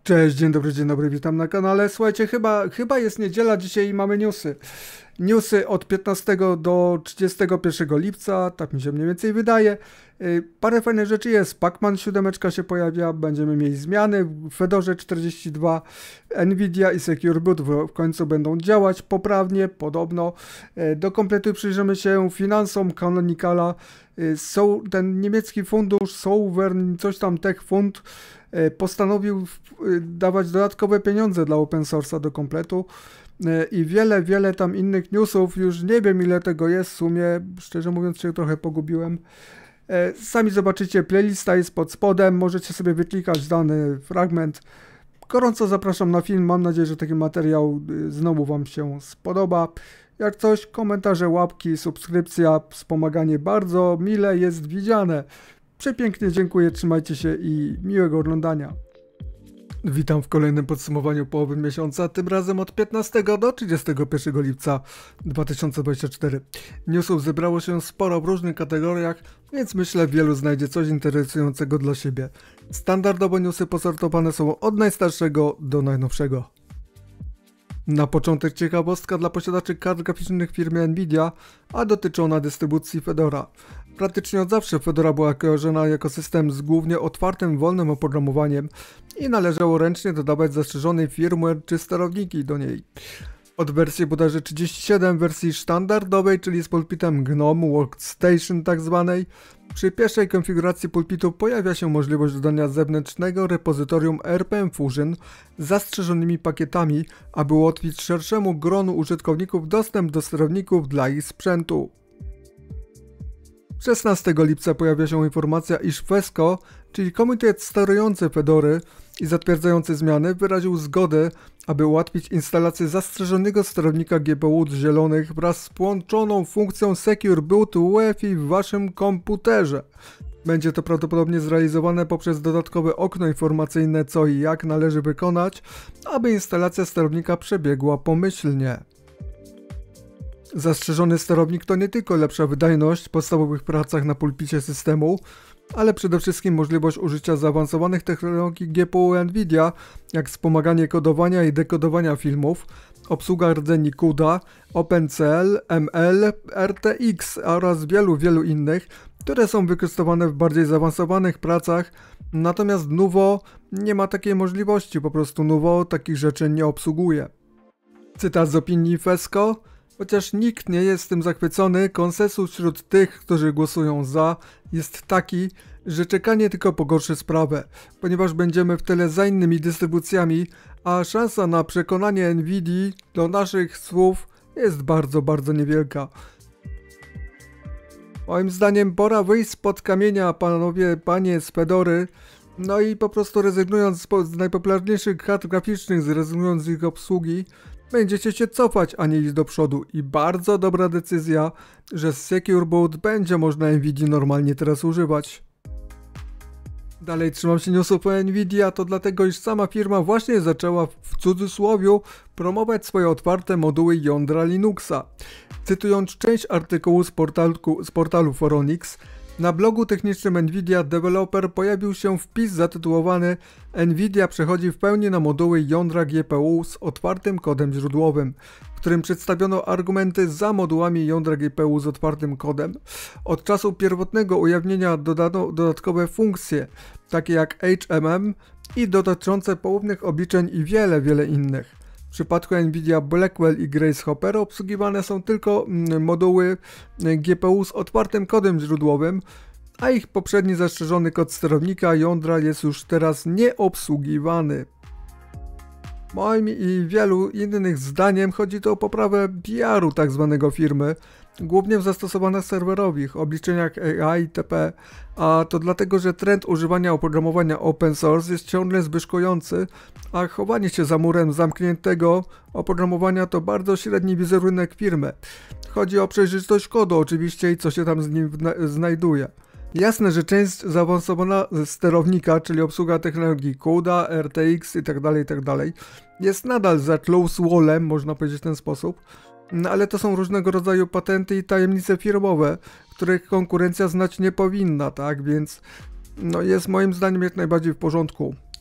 Cześć, dzień dobry, witam na kanale. Słuchajcie, chyba jest niedziela dzisiaj i mamy newsy. Newsy od 15 do 31 lipca, tak mi się mniej więcej wydaje. Parę fajnych rzeczy jest. Pacman 7 się pojawia, będziemy mieli zmiany w Fedorze 42. Nvidia i Secure Boot w końcu będą działać poprawnie, podobno. Do kompletu przyjrzymy się finansom Canonicala. Ten niemiecki fundusz Sovereign, coś tam Tech Fund, postanowił dawać dodatkowe pieniądze dla open source'a do kompletu i wiele tam innych newsów. Już nie wiem, ile tego jest w sumie, szczerze mówiąc się trochę pogubiłem. Sami zobaczycie, playlista jest pod spodem, możecie sobie wyklikać dany fragment. Gorąco zapraszam na film, mam nadzieję, że taki materiał znowu wam się spodoba. Jak coś, komentarze, łapki, subskrypcja, wspomaganie bardzo mile jest widziane. Przepięknie dziękuję, trzymajcie się i miłego oglądania. Witam w kolejnym podsumowaniu połowy miesiąca, tym razem od 15 do 31 lipca 2024. Newsów zebrało się sporo w różnych kategoriach, więc myślę, wielu znajdzie coś interesującego dla siebie. Standardowo newsy posortowane są od najstarszego do najnowszego. Na początek ciekawostka dla posiadaczy kart graficznych firmy Nvidia, a dotyczy ona dystrybucji Fedora. Praktycznie od zawsze Fedora była kojarzona jako system z głównie otwartym, wolnym oprogramowaniem i należało ręcznie dodawać zastrzeżony firmware czy sterowniki do niej. Od wersji bodajże 37, wersji standardowej, czyli z pulpitem GNOME Workstation tak zwanej, przy pierwszej konfiguracji pulpitu pojawia się możliwość dodania zewnętrznego repozytorium RPM Fusion z zastrzeżonymi pakietami, aby ułatwić szerszemu gronu użytkowników dostęp do sterowników dla ich sprzętu. 16 lipca pojawia się informacja, iż FESCO, czyli komitet sterujący Fedory i zatwierdzający zmiany, wyraził zgodę, aby ułatwić instalację zastrzeżonego sterownika GPU zielonych wraz z połączoną funkcją Secure Boot UEFI w waszym komputerze. Będzie to prawdopodobnie zrealizowane poprzez dodatkowe okno informacyjne, co i jak należy wykonać, aby instalacja sterownika przebiegła pomyślnie. Zastrzeżony sterownik to nie tylko lepsza wydajność w podstawowych pracach na pulpicie systemu, ale przede wszystkim możliwość użycia zaawansowanych technologii GPU Nvidia, jak wspomaganie kodowania i dekodowania filmów, obsługa rdzeni CUDA, OpenCL, ML, RTX oraz wielu innych, które są wykorzystywane w bardziej zaawansowanych pracach, natomiast Nuvo nie ma takiej możliwości, po prostu Nuvo takich rzeczy nie obsługuje. Cytat z opinii FESCO. Chociaż nikt nie jest tym zachwycony, konsensus wśród tych, którzy głosują za, jest taki, że czekanie tylko pogorszy sprawę, ponieważ będziemy w tyle za innymi dystrybucjami, a szansa na przekonanie Nvidii do naszych słów jest bardzo niewielka. Moim zdaniem pora wyjść spod kamienia, panie z Fedory, no i po prostu rezygnując z najpopularniejszych kart graficznych, zrezygnując z ich obsługi, będziecie się cofać, a nie iść do przodu i bardzo dobra decyzja, że Secure Boot będzie można Nvidii normalnie teraz używać. Dalej trzymam się newsów o Nvidia, to dlatego, iż sama firma właśnie zaczęła w cudzysłowiu promować swoje otwarte moduły jądra Linuxa. Cytując część artykułu z portalu Foronix, na blogu technicznym Nvidia Developer pojawił się wpis zatytułowany Nvidia przechodzi w pełni na moduły jądra GPU z otwartym kodem źródłowym, w którym przedstawiono argumenty za modułami jądra GPU z otwartym kodem. Od czasu pierwotnego ujawnienia dodano dodatkowe funkcje, takie jak HMM i dotyczące poufnych obliczeń i wiele innych. W przypadku Nvidia Blackwell i Grace Hopper obsługiwane są tylko moduły GPU z otwartym kodem źródłowym, a ich poprzedni zastrzeżony kod sterownika jądra jest już teraz nieobsługiwany. Moim i wielu innych zdaniem chodzi tu o poprawę PR-u tzw. firmy, głównie w zastosowaniach serwerowych, obliczeniach AI itp., a to dlatego, że trend używania oprogramowania open source jest ciągle zbyszkujący, a chowanie się za murem zamkniętego oprogramowania to bardzo średni wizerunek firmy. Chodzi o przejrzystość kodu oczywiście i co się tam z nim znajduje. Jasne, że część zaawansowana sterownika, czyli obsługa technologii CUDA, RTX itd., jest nadal za close wallem, można powiedzieć w ten sposób, ale to są różnego rodzaju patenty i tajemnice firmowe, których konkurencja znać nie powinna, tak? Więc no jest moim zdaniem jak najbardziej w porządku.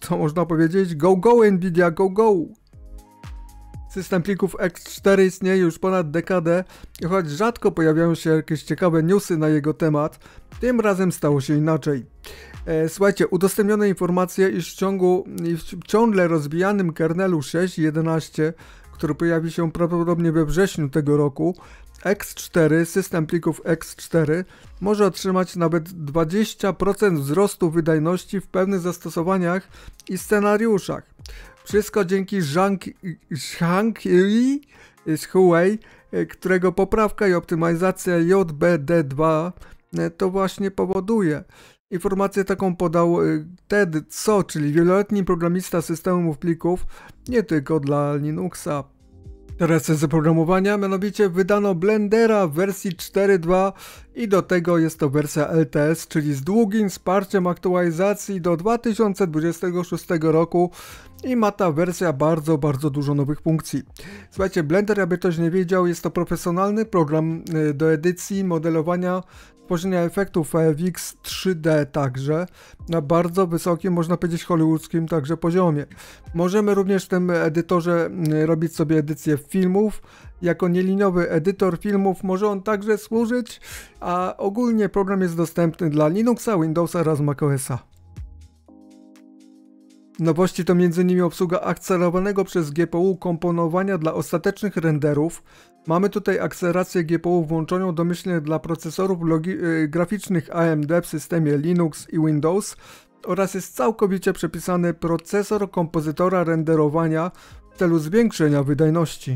co można powiedzieć? Go, go Nvidia, go, go! System plików X4 istnieje już ponad dekadę i choć rzadko pojawiają się jakieś ciekawe newsy na jego temat, tym razem stało się inaczej. Słuchajcie, udostępnione informacje, iż w ciągle rozwijanym kernelu 6.11, który pojawi się prawdopodobnie we wrześniu tego roku, X4, system plików X4 może otrzymać nawet 20% wzrostu wydajności w pewnych zastosowaniach i scenariuszach. Wszystko dzięki Shang-Chi z Huawei, którego poprawka i optymalizacja JBD2 to właśnie powoduje. Informację taką podał Ted So, czyli wieloletni programista systemów plików, nie tylko dla Linuxa. Teraz z oprogramowania, mianowicie wydano Blendera w wersji 4.2 i do tego jest to wersja LTS, czyli z długim wsparciem aktualizacji do 2026 roku i ma ta wersja bardzo dużo nowych funkcji. Słuchajcie, Blender, jakby ktoś nie wiedział, jest to profesjonalny program do edycji, modelowania, tworzenia efektów VFX 3D także na bardzo wysokim, można powiedzieć hollywoodzkim także poziomie. Możemy również w tym edytorze robić sobie edycję filmów. Jako nieliniowy edytor filmów może on także służyć, a ogólnie program jest dostępny dla Linuxa, Windowsa oraz macOSa. Nowości to m.in. obsługa akcelerowanego przez GPU komponowania dla ostatecznych renderów. Mamy tutaj akcelerację GPU włączoną domyślnie dla procesorów graficznych AMD w systemie Linux i Windows oraz jest całkowicie przepisany procesor kompozytora renderowania w celu zwiększenia wydajności.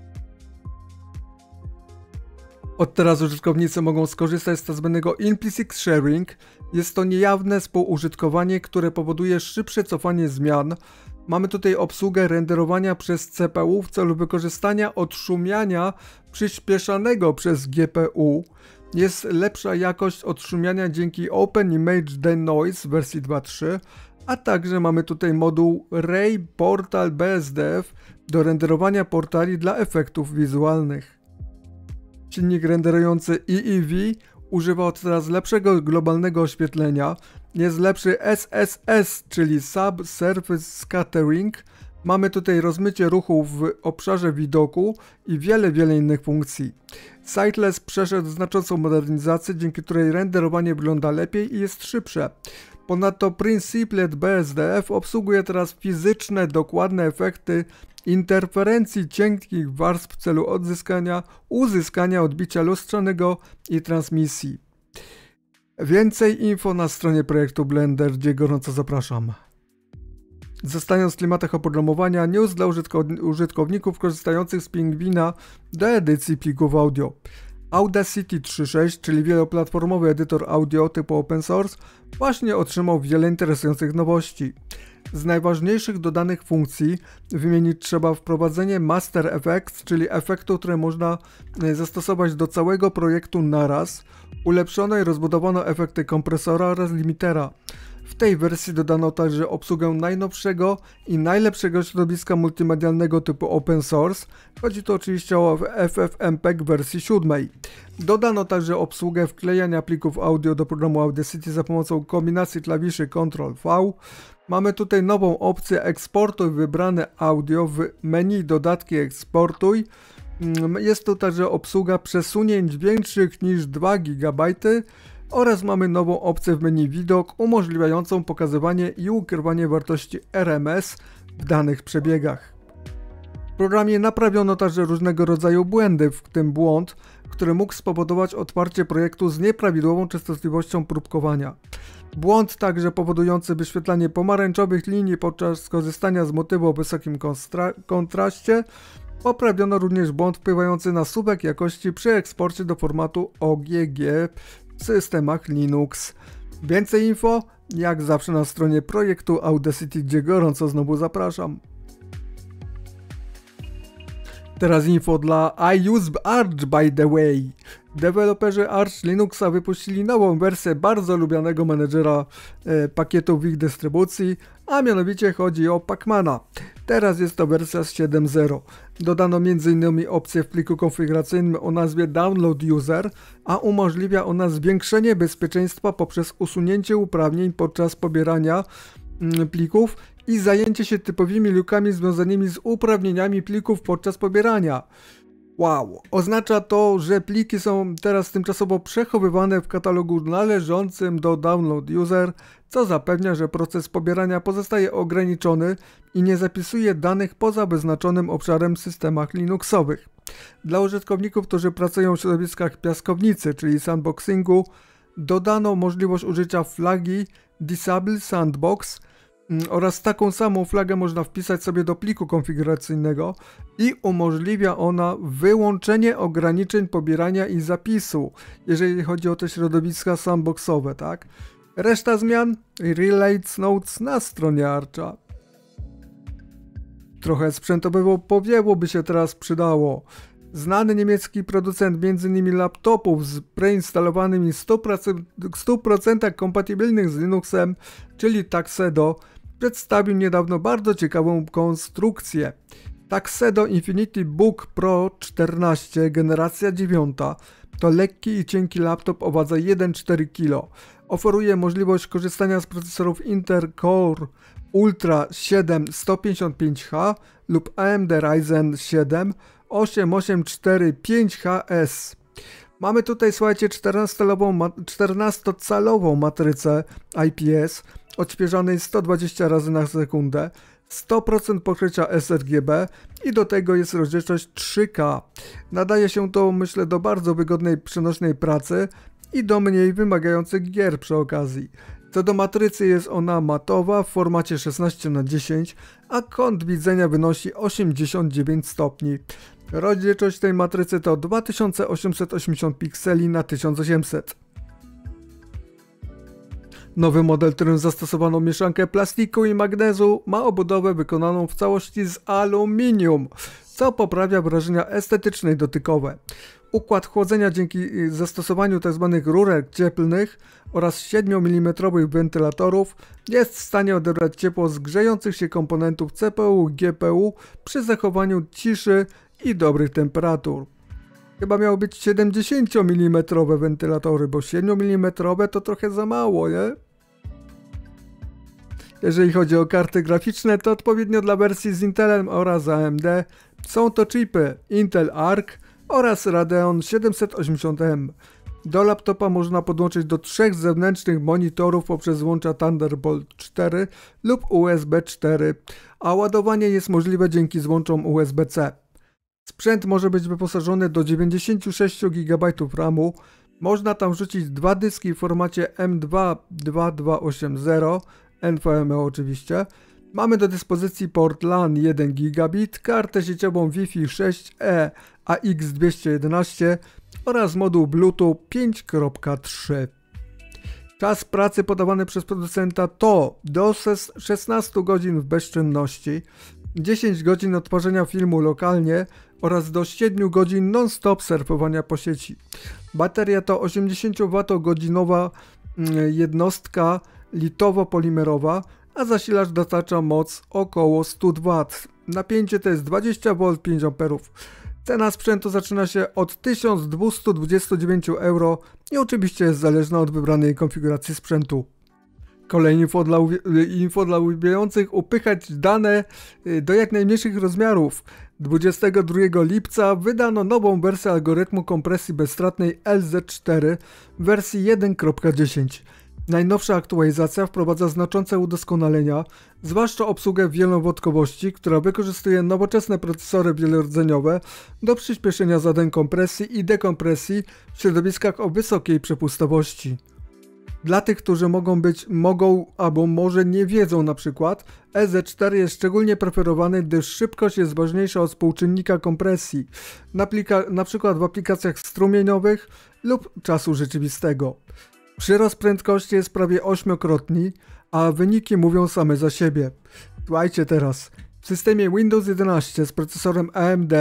Od teraz użytkownicy mogą skorzystać z tzw. implicit sharing. Jest to niejawne współużytkowanie, które powoduje szybsze cofanie zmian. Mamy tutaj obsługę renderowania przez CPU w celu wykorzystania odszumiania przyspieszanego przez GPU. Jest lepsza jakość odszumiania dzięki Open Image Denoise w wersji 2.3, a także mamy tutaj moduł Ray Portal BSDF do renderowania portali dla efektów wizualnych. Silnik renderujący EEV używa od teraz lepszego globalnego oświetlenia. Jest lepszy SSS, czyli Subsurface Scattering. Mamy tutaj rozmycie ruchu w obszarze widoku i wiele innych funkcji. Sightless przeszedł znaczącą modernizację, dzięki której renderowanie wygląda lepiej i jest szybsze. Ponadto Principlet BSDF obsługuje teraz fizyczne, dokładne efekty interferencji cienkich warstw w celu uzyskania odbicia lustrzanego i transmisji. Więcej info na stronie projektu Blender, gdzie gorąco zapraszam. Zostając w klimatach oprogramowania, news dla użytkowników korzystających z Pingwina do edycji plików audio. Audacity 3.6, czyli wieloplatformowy edytor audio typu open source, właśnie otrzymał wiele interesujących nowości. Z najważniejszych dodanych funkcji wymienić trzeba wprowadzenie Master Effects, czyli efektu, które można zastosować do całego projektu naraz. Ulepszono i rozbudowano efekty kompresora oraz limitera. W tej wersji dodano także obsługę najnowszego i najlepszego środowiska multimedialnego typu open source. Chodzi tu oczywiście o FFmpeg wersji 7. Dodano także obsługę wklejania plików audio do programu Audacity za pomocą kombinacji klawiszy Ctrl+V. Mamy tutaj nową opcję eksportuj wybrane audio w menu dodatki eksportuj. Jest tu także obsługa przesunięć większych niż 2 GB oraz mamy nową opcję w menu widok umożliwiającą pokazywanie i ukrywanie wartości RMS w danych przebiegach. W programie naprawiono także różnego rodzaju błędy, w tym błąd, który mógł spowodować otwarcie projektu z nieprawidłową częstotliwością próbkowania. Błąd także powodujący wyświetlanie pomarańczowych linii podczas korzystania z motywu o wysokim kontraście. Poprawiono również błąd wpływający na słupek jakości przy eksporcie do formatu OGG w systemach Linux. Więcej info jak zawsze na stronie projektu Audacity, gdzie gorąco znowu zapraszam. Teraz info dla I use Arch by the way. Deweloperzy Arch Linuxa wypuścili nową wersję bardzo lubianego menedżera pakietów w ich dystrybucji, a mianowicie chodzi o Pacmana. Teraz jest to wersja 7.0. Dodano m.in. opcję w pliku konfiguracyjnym o nazwie Download User, a umożliwia ona zwiększenie bezpieczeństwa poprzez usunięcie uprawnień podczas pobierania plików i zajęcie się typowymi lukami związanymi z uprawnieniami plików podczas pobierania. Wow, oznacza to, że pliki są teraz tymczasowo przechowywane w katalogu należącym do Download User, co zapewnia, że proces pobierania pozostaje ograniczony i nie zapisuje danych poza wyznaczonym obszarem w systemach Linuxowych. Dla użytkowników, którzy pracują w środowiskach piaskownicy, czyli sandboxingu, dodano możliwość użycia flagi Disable Sandbox oraz taką samą flagę można wpisać sobie do pliku konfiguracyjnego i umożliwia ona wyłączenie ograniczeń pobierania i zapisu, jeżeli chodzi o te środowiska sandboxowe, tak? Reszta zmian Relates Notes na stronie Archa. Trochę sprzętowego powiewu by się teraz przydało. Znany niemiecki producent m.in. laptopów z preinstalowanymi 100% kompatybilnych z Linuxem, czyli Tuxedo, przedstawił niedawno bardzo ciekawą konstrukcję. Tuxedo Infinity Book Pro 14 generacja 9 to lekki i cienki laptop o wadze 1,4 kg. Oferuje możliwość korzystania z procesorów Intel Core Ultra 7 155H lub AMD Ryzen 7 8845HS. Mamy tutaj, słuchajcie, 14-calową matrycę IPS odświeżanej 120 razy na sekundę, 100% pokrycia sRGB i do tego jest rozdzielczość 3K. Nadaje się to, myślę, do bardzo wygodnej, przenośnej pracy i do mniej wymagających gier przy okazji. Co do matrycy, jest ona matowa w formacie 16:10, a kąt widzenia wynosi 89 stopni. Rozdzielczość tej matrycy to 2880 pikseli na 1800. Nowy model, którym zastosowano mieszankę plastiku i magnezu, ma obudowę wykonaną w całości z aluminium, co poprawia wrażenia estetyczne i dotykowe. Układ chłodzenia dzięki zastosowaniu tzw. rurek cieplnych oraz 7 mm wentylatorów jest w stanie odebrać ciepło z grzejących się komponentów CPU i GPU przy zachowaniu ciszy i dobrych temperatur. Chyba miało być 70 mm wentylatory, bo 7 mm to trochę za mało, nie? Jeżeli chodzi o karty graficzne, to odpowiednio dla wersji z Intelem oraz AMD są to chipy Intel Arc oraz Radeon 780M. Do laptopa można podłączyć do 3 zewnętrznych monitorów poprzez złącza Thunderbolt 4 lub USB 4, a ładowanie jest możliwe dzięki złączom USB-C. Sprzęt może być wyposażony do 96 GB RAMu, można tam wrzucić 2 dyski w formacie M2 2280, NVMe oczywiście. Mamy do dyspozycji port LAN 1 gigabit, kartę sieciową Wi-Fi 6E AX211 oraz moduł Bluetooth 5.3. Czas pracy podawany przez producenta to do 16 godzin w bezczynności, 10 godzin odtwarzania filmu lokalnie oraz do 7 godzin non-stop surfowania po sieci. Bateria to 80Wh jednostka litowo-polimerowa, a zasilacz dostarcza moc około 100 W. Napięcie to jest 20V 5A. Cena sprzętu zaczyna się od 1229 euro i oczywiście jest zależna od wybranej konfiguracji sprzętu. Kolejna info dla lubiących upychać dane do jak najmniejszych rozmiarów. 22 lipca wydano nową wersję algorytmu kompresji bezstratnej LZ4 w wersji 1.10. Najnowsza aktualizacja wprowadza znaczące udoskonalenia, zwłaszcza obsługę wielowątkowości, która wykorzystuje nowoczesne procesory wielordzeniowe do przyspieszenia zadań kompresji i dekompresji w środowiskach o wysokiej przepustowości. Dla tych, którzy mogą albo może nie wiedzą na przykład, LZ4 jest szczególnie preferowany, gdyż szybkość jest ważniejsza od współczynnika kompresji, na przykład w aplikacjach strumieniowych lub czasu rzeczywistego. Przyrost prędkości jest prawie 8-krotny, a wyniki mówią same za siebie. Słuchajcie teraz. W systemie Windows 11 z procesorem AMD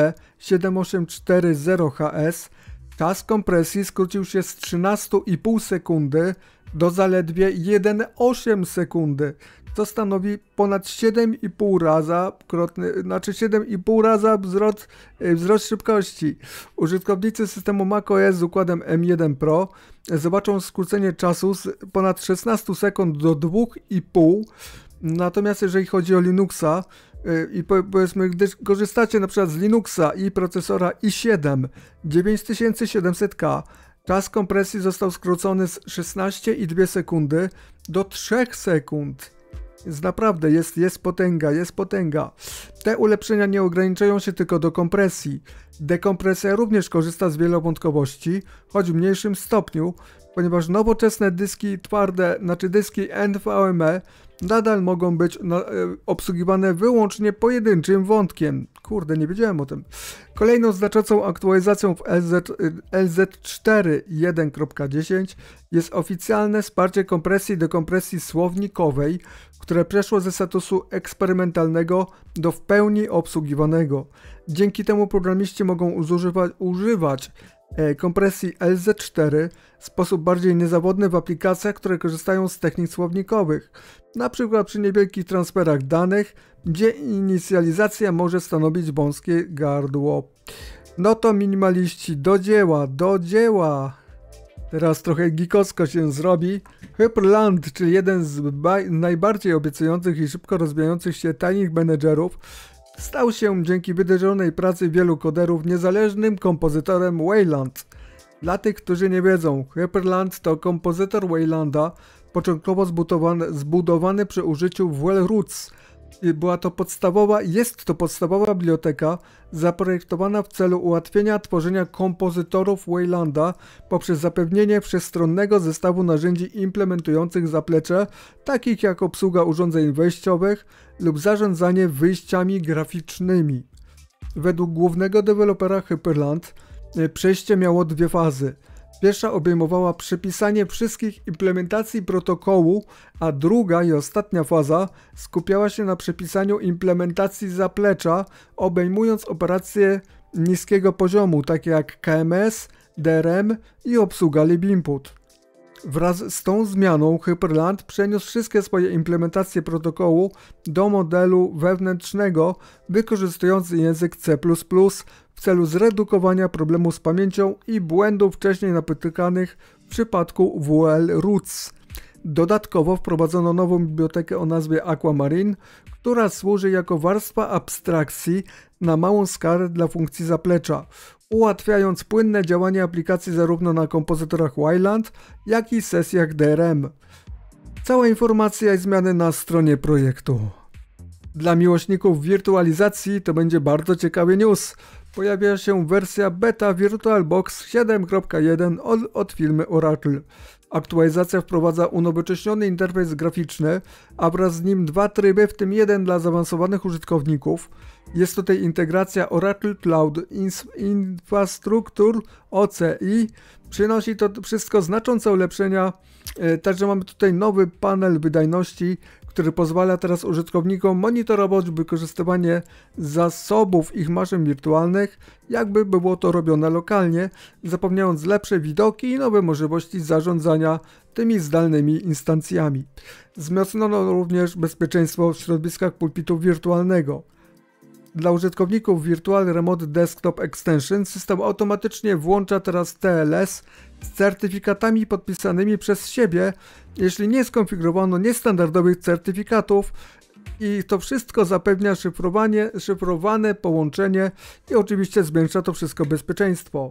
7840HS czas kompresji skrócił się z 13,5 sekundy do zaledwie 1,8 sekundy, co stanowi ponad 7,5 raza wzrost szybkości. Użytkownicy systemu macOS z układem M1 Pro zobaczą skrócenie czasu z ponad 16 sekund do 2,5 Natomiast jeżeli chodzi o Linuxa i powiedzmy, gdy korzystacie na przykład z Linuxa i procesora i7 9700K, czas kompresji został skrócony z 16,2 sekundy do 3 sekund. Więc naprawdę jest potęga. Te ulepszenia nie ograniczają się tylko do kompresji. Dekompresja również korzysta z wielowątkowości, choć w mniejszym stopniu, ponieważ nowoczesne dyski twarde, dyski NVMe nadal mogą być obsługiwane wyłącznie pojedynczym wątkiem. Kurde, nie wiedziałem o tym. Kolejną znaczącą aktualizacją w LZ4 1.10 jest oficjalne wsparcie kompresji i dekompresji słownikowej, które przeszło ze statusu eksperymentalnego do w pełni obsługiwanego. Dzięki temu programiści mogą używać kompresji LZ4 w sposób bardziej niezawodny w aplikacjach, które korzystają z technik słownikowych, na przykład przy niewielkich transferach danych, gdzie inicjalizacja może stanowić wąskie gardło. No to minimaliści, do dzieła! Teraz trochę geekowsko się zrobi. Hyprland, czyli jeden z najbardziej obiecujących i szybko rozwijających się tajnych menedżerów, stał się dzięki wydrzonej pracy wielu koderów niezależnym kompozytorem Wayland. Dla tych, którzy nie wiedzą, Hyprland to kompozytor Waylanda, początkowo zbudowany przy użyciu WL-Roots. Jest to podstawowa biblioteka zaprojektowana w celu ułatwienia tworzenia kompozytorów Waylanda poprzez zapewnienie wszechstronnego zestawu narzędzi implementujących zaplecze, takich jak obsługa urządzeń wejściowych lub zarządzanie wyjściami graficznymi. Według głównego dewelopera Hyprland przejście miało dwie fazy. Pierwsza obejmowała przepisanie wszystkich implementacji protokołu, a druga i ostatnia faza skupiała się na przepisaniu implementacji zaplecza, obejmując operacje niskiego poziomu, takie jak KMS, DRM i obsługa libinput. Wraz z tą zmianą Hyprland przeniósł wszystkie swoje implementacje protokołu do modelu wewnętrznego, wykorzystując język C++ w celu zredukowania problemu z pamięcią i błędów wcześniej napotykanych w przypadku WL-Roots. Dodatkowo wprowadzono nową bibliotekę o nazwie Aquamarine, która służy jako warstwa abstrakcji na małą skalę dla funkcji zaplecza, ułatwiając płynne działanie aplikacji zarówno na kompozytorach Wayland, jak i sesjach DRM. Cała informacja i zmiany na stronie projektu. Dla miłośników wirtualizacji to będzie bardzo ciekawy news. Pojawia się wersja beta VirtualBox 7.1 od firmy Oracle. Aktualizacja wprowadza unowocześniony interfejs graficzny, a wraz z nim dwa tryby, w tym jeden dla zaawansowanych użytkowników. Jest tutaj integracja Oracle Cloud Infrastructure OCI. Przynosi to wszystko znaczące ulepszenia, także mamy tutaj nowy panel wydajności, który pozwala teraz użytkownikom monitorować wykorzystywanie zasobów ich maszyn wirtualnych, jakby było to robione lokalnie, zapewniając lepsze widoki i nowe możliwości zarządzania tymi zdalnymi instancjami. Wzmocniono również bezpieczeństwo w środowiskach pulpitu wirtualnego. Dla użytkowników Virtual Remote Desktop Extension system automatycznie włącza teraz TLS z certyfikatami podpisanymi przez siebie, jeśli nie skonfigurowano niestandardowych certyfikatów, i to wszystko zapewnia szyfrowane połączenie i oczywiście zwiększa to wszystko bezpieczeństwo.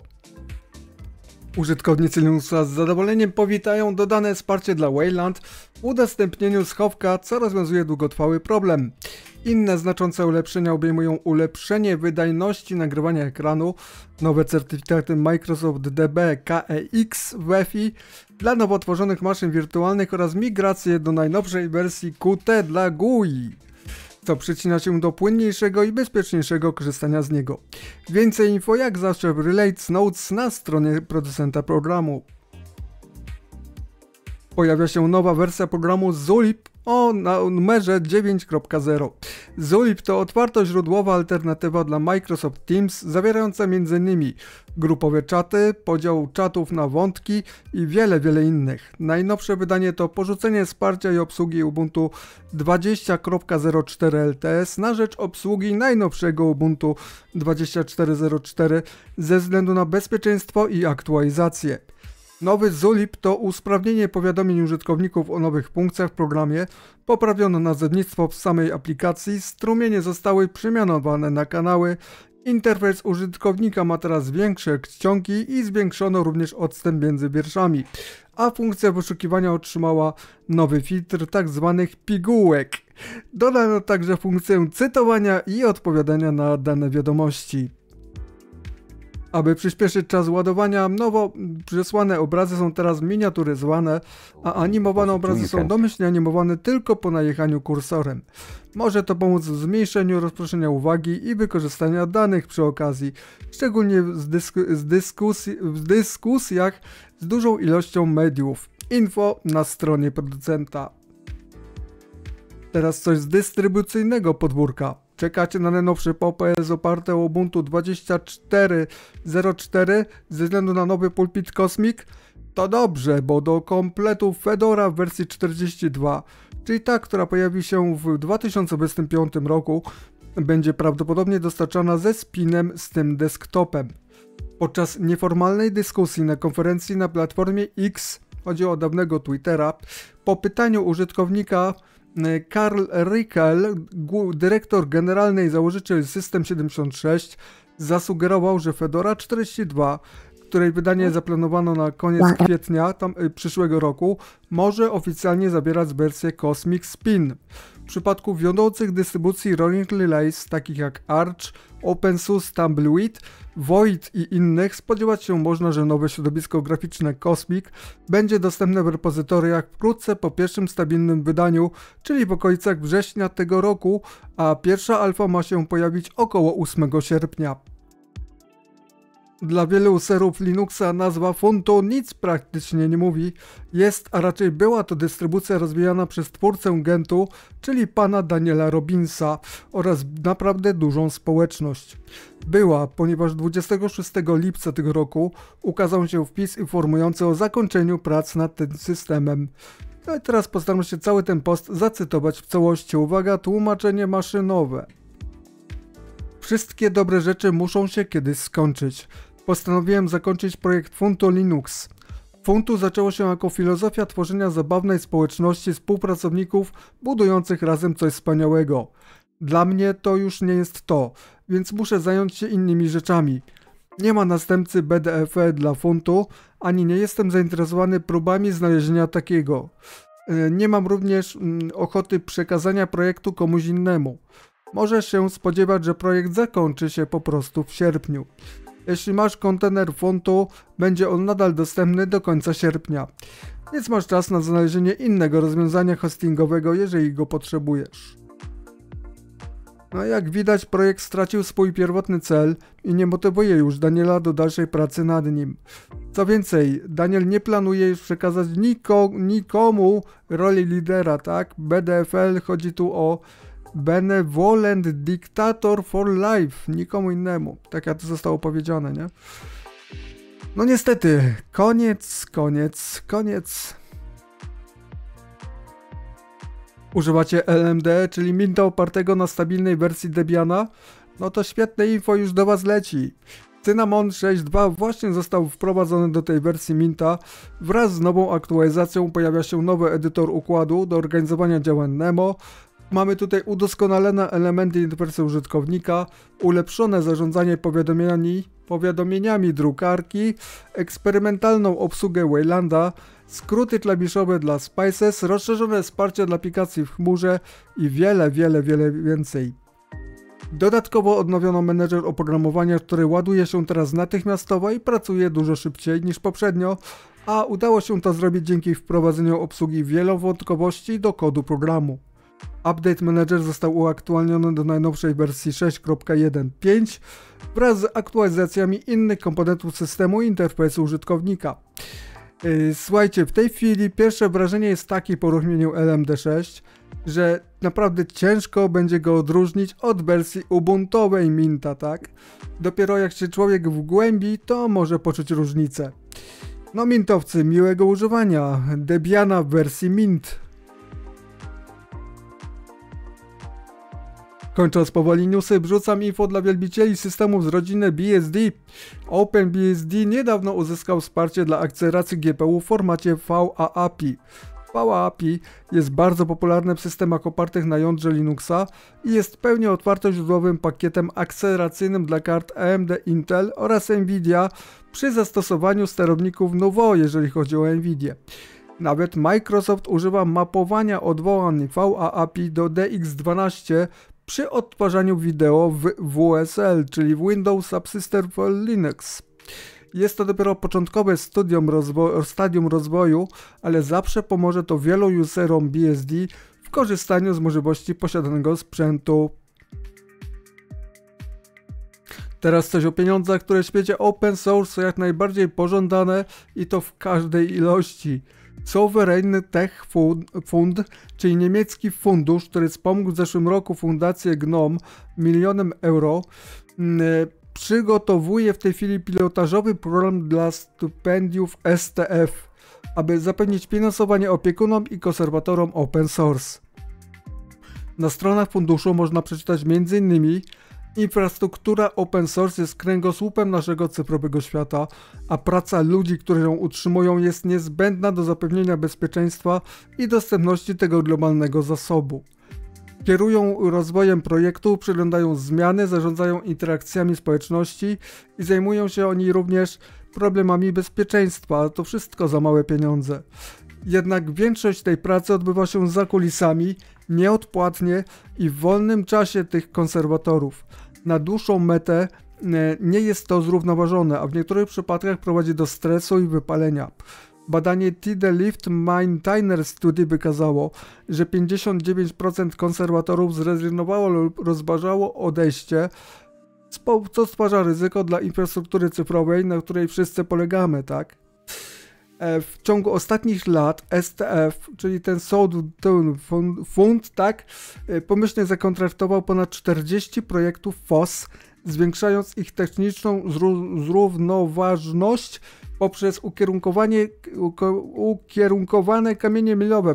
Użytkownicy Linuxa z zadowoleniem powitają dodane wsparcie dla Wayland w udostępnieniu schowka, co rozwiązuje długotrwały problem. Inne znaczące ulepszenia obejmują ulepszenie wydajności nagrywania ekranu, nowe certyfikaty Microsoft DB KEX WiFi dla nowo tworzonych maszyn wirtualnych oraz migrację do najnowszej wersji Qt dla GUI, co przyczynia się do płynniejszego i bezpieczniejszego korzystania z niego. Więcej info jak zawsze w Relates Notes na stronie producenta programu. Pojawia się nowa wersja programu Zulip o numerze 9.0. Zulip to otwartoźródłowa alternatywa dla Microsoft Teams, zawierająca m.in. grupowe czaty, podział czatów na wątki i wiele innych. Najnowsze wydanie to porzucenie wsparcia i obsługi Ubuntu 20.04 LTS na rzecz obsługi najnowszego Ubuntu 24.04 ze względu na bezpieczeństwo i aktualizację. Nowy Zulip to usprawnienie powiadomień użytkowników o nowych funkcjach w programie, poprawiono nazewnictwo w samej aplikacji, strumienie zostały przemianowane na kanały, interfejs użytkownika ma teraz większe czcionki i zwiększono również odstęp między wierszami, a funkcja wyszukiwania otrzymała nowy filtr tzw. pigułek. Dodano także funkcję cytowania i odpowiadania na dane wiadomości. Aby przyspieszyć czas ładowania, nowo przesłane obrazy są teraz miniaturyzowane, a animowane obrazy są domyślnie animowane tylko po najechaniu kursorem. Może to pomóc w zmniejszeniu rozproszenia uwagi i wykorzystania danych przy okazji, szczególnie w dyskusjach z dużą ilością mediów. Info na stronie producenta. Teraz coś z dystrybucyjnego podwórka. Czekacie na najnowszy POP.OS oparte o Ubuntu 24.04 ze względu na nowy pulpit Cosmic? To dobrze, bo do kompletu Fedora w wersji 42, czyli ta, która pojawi się w 2025 roku, będzie prawdopodobnie dostarczana ze spinem z tym desktopem. Podczas nieformalnej dyskusji na konferencji na platformie X, chodzi o dawnego Twittera, po pytaniu użytkownika Karl Rickel, dyrektor generalny i założyciel System76, zasugerował, że Fedora 42, której wydanie zaplanowano na koniec kwietnia przyszłego roku, może oficjalnie zawierać wersję Cosmic Spin. W przypadku wiodących dystrybucji Rolling Relays, takich jak Arch, OpenSUSE, Tumbleweed, Void i innych, spodziewać się można, że nowe środowisko graficzne Cosmic będzie dostępne w repozytoriach wkrótce po pierwszym stabilnym wydaniu, czyli w okolicach września tego roku, a pierwsza alfa ma się pojawić około 8 sierpnia. Dla wielu userów Linuxa nazwa Funtoo nic praktycznie nie mówi, jest, a raczej była to dystrybucja rozwijana przez twórcę Gentu, czyli pana Daniela Robinsa oraz naprawdę dużą społeczność. Była, ponieważ 26 lipca tego roku ukazał się wpis informujący o zakończeniu prac nad tym systemem. No i teraz postaram się cały ten post zacytować w całości. Uwaga, tłumaczenie maszynowe. Wszystkie dobre rzeczy muszą się kiedyś skończyć. Postanowiłem zakończyć projekt Funtoo Linux. Funtoo zaczęło się jako filozofia tworzenia zabawnej społeczności współpracowników budujących razem coś wspaniałego. Dla mnie to już nie jest to, więc muszę zająć się innymi rzeczami. Nie ma następcy BDFE dla Funtoo, ani nie jestem zainteresowany próbami znalezienia takiego. Nie mam również ochoty przekazania projektu komuś innemu. Możesz się spodziewać, że projekt zakończy się po prostu w sierpniu. Jeśli masz kontener Funtoo, będzie on nadal dostępny do końca sierpnia, więc masz czas na znalezienie innego rozwiązania hostingowego, jeżeli go potrzebujesz. No jak widać, projekt stracił swój pierwotny cel i nie motywuje już Daniela do dalszej pracy nad nim. Co więcej, Daniel nie planuje już przekazać nikomu roli lidera, tak? BDFL chodzi tu o Benevolent Dictator for Life, nikomu innemu. Tak jak to zostało powiedziane, nie? No niestety, koniec. Używacie LMD, czyli Minta opartego na stabilnej wersji Debiana? No to świetne info już do Was leci. Cinnamon 6.2 właśnie został wprowadzony do tej wersji Minta. Wraz z nową aktualizacją pojawia się nowy edytor układu do organizowania działań Nemo. Mamy tutaj udoskonalone elementy interfejsu użytkownika, ulepszone zarządzanie powiadomieniami drukarki, eksperymentalną obsługę Waylanda, skróty klawiszowe dla Spices, rozszerzone wsparcie dla aplikacji w chmurze i wiele więcej. Dodatkowo odnowiono menedżer oprogramowania, który ładuje się teraz natychmiastowo i pracuje dużo szybciej niż poprzednio, a udało się to zrobić dzięki wprowadzeniu obsługi wielowątkowości do kodu programu. Update Manager został uaktualniony do najnowszej wersji 6.1.5 wraz z aktualizacjami innych komponentów systemu i interfejsu użytkownika. Słuchajcie, w tej chwili pierwsze wrażenie jest takie po uruchomieniu LMD6, że naprawdę ciężko będzie go odróżnić od wersji ubuntowej Minta, tak? Dopiero jak się człowiek wgłębi, to może poczuć różnicę. No mintowcy, miłego używania. Debiana w wersji Mint. Kończąc powoli newsy, wrzucam info dla wielbicieli systemów z rodziny BSD. OpenBSD niedawno uzyskał wsparcie dla akceleracji GPU w formacie VAAPI. VAAPI jest bardzo popularne w systemach opartych na jądrze Linuxa i jest pełnie otwartoźródłowym pakietem akceleracyjnym dla kart AMD, Intel oraz Nvidia przy zastosowaniu sterowników Nouveau, jeżeli chodzi o Nvidia. Nawet Microsoft używa mapowania odwołań VAAPI do DX12 przy odtwarzaniu wideo w WSL, czyli w Windows Subsystem for Linux. Jest to dopiero początkowe stadium rozwoju, ale zawsze pomoże to wielu userom BSD w korzystaniu z możliwości posiadanego sprzętu. Teraz coś o pieniądzach, które w świecie open source są jak najbardziej pożądane i to w każdej ilości. Sovereign Tech Fund, czyli niemiecki fundusz, który wspomógł w zeszłym roku fundację GNOME milionem euro, przygotowuje w tej chwili pilotażowy program dla stypendiów STF, aby zapewnić finansowanie opiekunom i konserwatorom open source. Na stronach funduszu można przeczytać m.in. infrastruktura open source jest kręgosłupem naszego cyfrowego świata, a praca ludzi, którzy ją utrzymują, jest niezbędna do zapewnienia bezpieczeństwa i dostępności tego globalnego zasobu. Kierują rozwojem projektu, przyglądają zmiany, zarządzają interakcjami społeczności i zajmują się oni również problemami bezpieczeństwa, a to wszystko za małe pieniądze. Jednak większość tej pracy odbywa się za kulisami, nieodpłatnie i w wolnym czasie tych konserwatorów. Na dłuższą metę nie jest to zrównoważone, a w niektórych przypadkach prowadzi do stresu i wypalenia. Badanie TD Lift Maintainer Study wykazało, że 59% konserwatorów zrezygnowało lub rozważało odejście, co stwarza ryzyko dla infrastruktury cyfrowej, na której wszyscy polegamy, tak? W ciągu ostatnich lat STF, czyli ten fund, tak, pomyślnie zakontraktował ponad 40 projektów FOSS, zwiększając ich techniczną zrównoważność poprzez ukierunkowane kamienie milowe,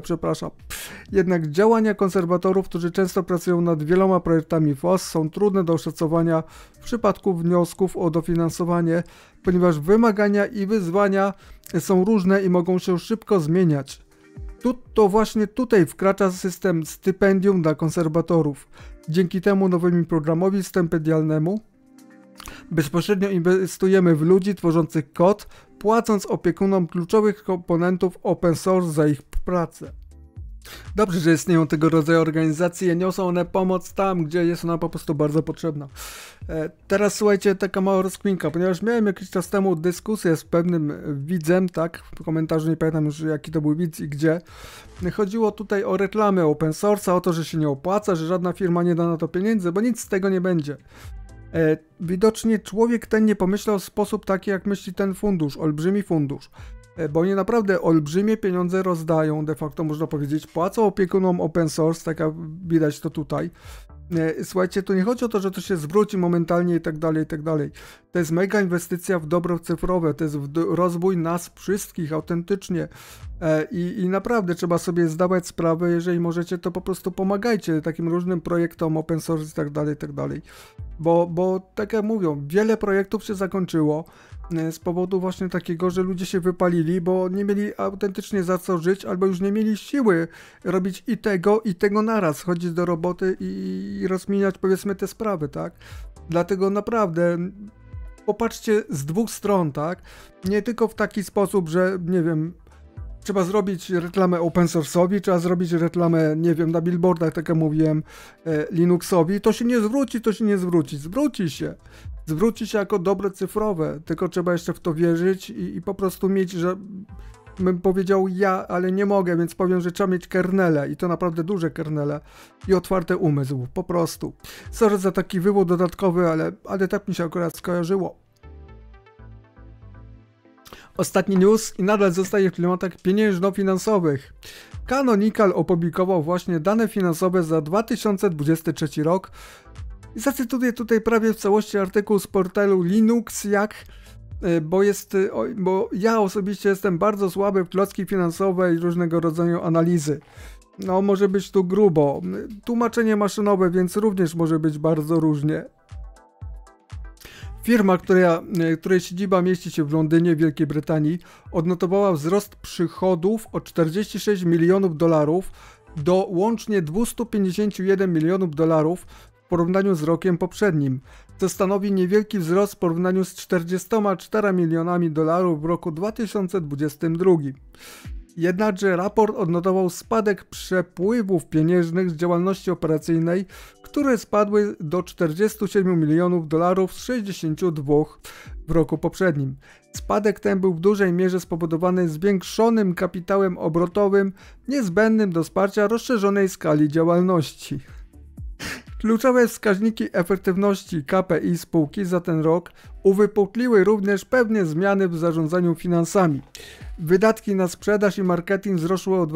Jednak działania konserwatorów, którzy często pracują nad wieloma projektami FOSS, są trudne do oszacowania w przypadku wniosków o dofinansowanie, ponieważ wymagania i wyzwania są różne i mogą się szybko zmieniać. To właśnie tutaj wkracza system stypendium dla konserwatorów. Dzięki temu nowemu programowi stypendialnemu bezpośrednio inwestujemy w ludzi tworzących kod, płacąc opiekunom kluczowych komponentów open source za ich pracę. Dobrze, że istnieją tego rodzaju organizacje, niosą one pomoc tam, gdzie jest ona po prostu bardzo potrzebna. Teraz słuchajcie, taka mała rozkminka, ponieważ miałem jakiś czas temu dyskusję z pewnym widzem, tak, w komentarzu nie pamiętam już jaki to był widz i gdzie. Chodziło tutaj o reklamy open source'a, o to, że się nie opłaca, że żadna firma nie da na to pieniędzy, bo nic z tego nie będzie. Widocznie człowiek ten nie pomyślał w sposób taki, jak myśli ten fundusz, olbrzymi fundusz. Bo oni naprawdę olbrzymie pieniądze rozdają, de facto można powiedzieć, płacą opiekunom open source, tak jak widać to tutaj. Słuchajcie, tu nie chodzi o to, że to się zwróci momentalnie i tak dalej, i tak dalej. To jest mega inwestycja w dobro cyfrowe, to jest rozwój nas wszystkich autentycznie. I naprawdę trzeba sobie zdawać sprawę, jeżeli możecie, to po prostu pomagajcie takim różnym projektom open source i tak dalej, i tak dalej. Bo tak jak mówią, wiele projektów się zakończyło z powodu właśnie takiego, że ludzie się wypalili, bo nie mieli autentycznie za co żyć, albo już nie mieli siły robić i tego naraz, chodzić do roboty i rozmieniać, powiedzmy, te sprawy, tak? Dlatego naprawdę popatrzcie z dwóch stron, tak? Nie tylko w taki sposób, że nie wiem, trzeba zrobić reklamę open source'owi, trzeba zrobić reklamę, nie wiem, na billboardach, tak jak mówiłem, Linuxowi, to się nie zwróci, zwróci się jako dobre cyfrowe, tylko trzeba jeszcze w to wierzyć i po prostu mieć, że bym powiedział ale nie mogę, więc powiem, że trzeba mieć kernele i to naprawdę duże kernele i otwarty umysł, po prostu. Sorry za taki wywód dodatkowy, ale tak mi się akurat skojarzyło. Ostatni news i nadal zostaje w klimatach pieniężno-finansowych. Canonical opublikował właśnie dane finansowe za 2023 rok. I zacytuję tutaj prawie w całości artykuł z portalu Linuxiac, bo ja osobiście jestem bardzo słaby w klocki finansowe i różnego rodzaju analizy. No, może być tu grubo. Tłumaczenie maszynowe, więc również może być bardzo różnie. Firma, której siedziba mieści się w Londynie, Wielkiej Brytanii, odnotowała wzrost przychodów o 46 milionów dolarów do łącznie 251 milionów dolarów w porównaniu z rokiem poprzednim, co stanowi niewielki wzrost w porównaniu z 44 milionami dolarów w roku 2022. Jednakże raport odnotował spadek przepływów pieniężnych z działalności operacyjnej, które spadły do 47 milionów dolarów z 62 w roku poprzednim. Spadek ten był w dużej mierze spowodowany zwiększonym kapitałem obrotowym niezbędnym do wsparcia rozszerzonej skali działalności. Kluczowe wskaźniki efektywności KPI spółki za ten rok uwypukliły również pewne zmiany w zarządzaniu finansami. Wydatki na sprzedaż i marketing wzrosły o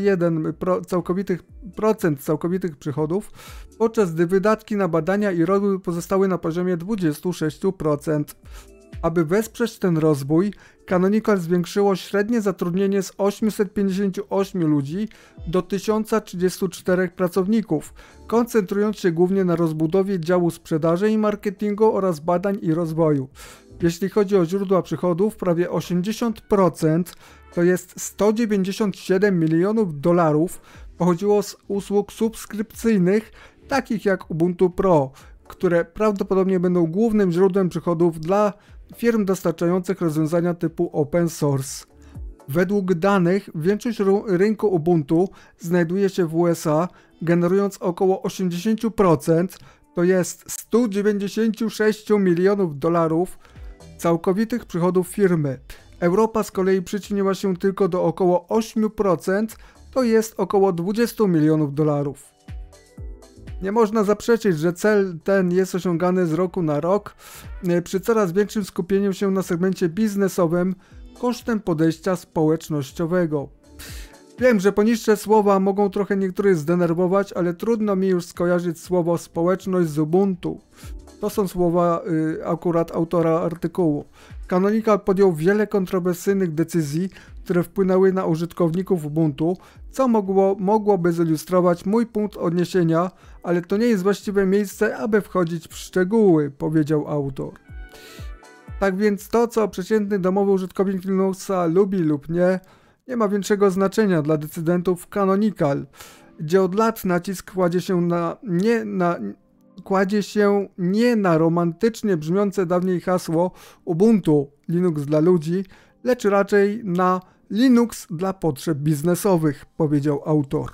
21% całkowitych przychodów, podczas gdy wydatki na badania i rozwój pozostały na poziomie 26%. Aby wesprzeć ten rozwój, Canonical zwiększyło średnie zatrudnienie z 858 ludzi do 1034 pracowników, koncentrując się głównie na rozbudowie działu sprzedaży i marketingu oraz badań i rozwoju. Jeśli chodzi o źródła przychodów, prawie 80%, to jest 197 milionów dolarów, pochodziło z usług subskrypcyjnych, takich jak Ubuntu Pro, które prawdopodobnie będą głównym źródłem przychodów dla firm dostarczających rozwiązania typu open source. Według danych większość rynku Ubuntu znajduje się w USA, generując około 80%, to jest 196 milionów dolarów całkowitych przychodów firmy. Europa z kolei przyczyniła się tylko do około 8%, to jest około 20 milionów dolarów. Nie można zaprzeczyć, że cel ten jest osiągany z roku na rok przy coraz większym skupieniu się na segmencie biznesowym kosztem podejścia społecznościowego. Wiem, że poniższe słowa mogą trochę niektórych zdenerwować, ale trudno mi już skojarzyć słowo społeczność z Ubuntu. To są słowa akurat autora artykułu. Canonical podjął wiele kontrowersyjnych decyzji, które wpłynęły na użytkowników Ubuntu, co mogłoby zilustrować mój punkt odniesienia, ale to nie jest właściwe miejsce, aby wchodzić w szczegóły, powiedział autor. Tak więc to, co przeciętny domowy użytkownik Linuxa lubi lub nie, nie ma większego znaczenia dla decydentów Canonical, gdzie od lat nacisk kładzie się nie na romantycznie brzmiące dawniej hasło Ubuntu, Linux dla ludzi, lecz raczej na Linux dla potrzeb biznesowych, powiedział autor.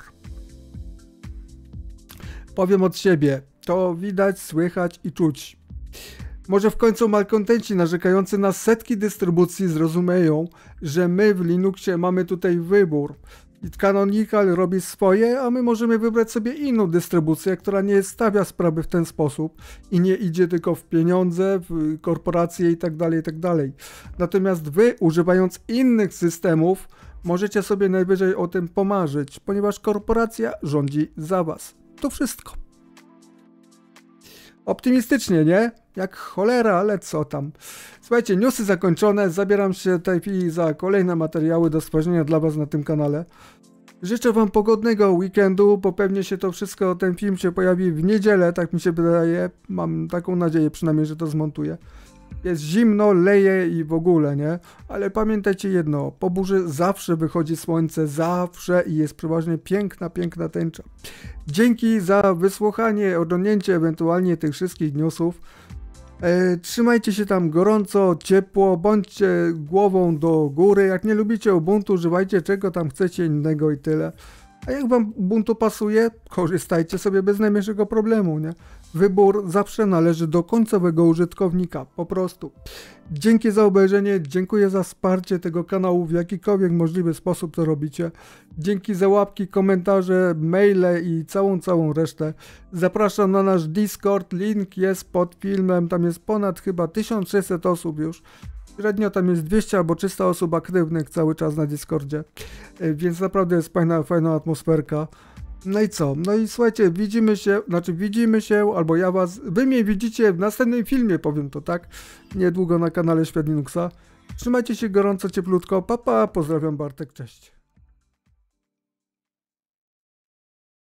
Powiem od siebie, to widać, słychać i czuć. Może w końcu malkontenci narzekający na setki dystrybucji zrozumieją, że my w Linuxie mamy tutaj wybór. Canonical robi swoje, a my możemy wybrać sobie inną dystrybucję, która nie stawia sprawy w ten sposób i nie idzie tylko w pieniądze, w korporacje itd., itd. Natomiast wy, używając innych systemów, możecie sobie najwyżej o tym pomarzyć, ponieważ korporacja rządzi za was. To wszystko. Optymistycznie, nie? Jak cholera, ale co tam. Słuchajcie, newsy zakończone, zabieram się w tej chwili za kolejne materiały do stworzenia dla was na tym kanale. Życzę wam pogodnego weekendu, bo pewnie się to wszystko, ten film się pojawi w niedzielę, tak mi się wydaje. Mam taką nadzieję przynajmniej, że to zmontuję. Jest zimno, leje i w ogóle, nie? Ale pamiętajcie jedno, po burzy zawsze wychodzi słońce, zawsze i jest przeważnie piękna, piękna tęcza. Dzięki za wysłuchanie, oglądnięcie ewentualnie tych wszystkich newsów. Trzymajcie się tam gorąco, ciepło, bądźcie głową do góry. Jak nie lubicie Ubuntu, używajcie czego tam chcecie innego i tyle. A jak wam Ubuntu pasuje, korzystajcie sobie bez najmniejszego problemu, nie? Wybór zawsze należy do końcowego użytkownika, po prostu. Dzięki za obejrzenie, dziękuję za wsparcie tego kanału w jakikolwiek możliwy sposób to robicie. Dzięki za łapki, komentarze, maile i całą resztę. Zapraszam na nasz Discord, link jest pod filmem, tam jest ponad chyba 1600 osób już. Średnio tam jest 200 albo 300 osób aktywnych cały czas na Discordzie, więc naprawdę jest fajna atmosferka. No i co? No i słuchajcie, widzimy się, albo ja was, wy mnie widzicie w następnym filmie, powiem to tak, niedługo na kanale Świat Linuxa. Trzymajcie się gorąco, cieplutko, pa, pozdrawiam, Bartek, cześć.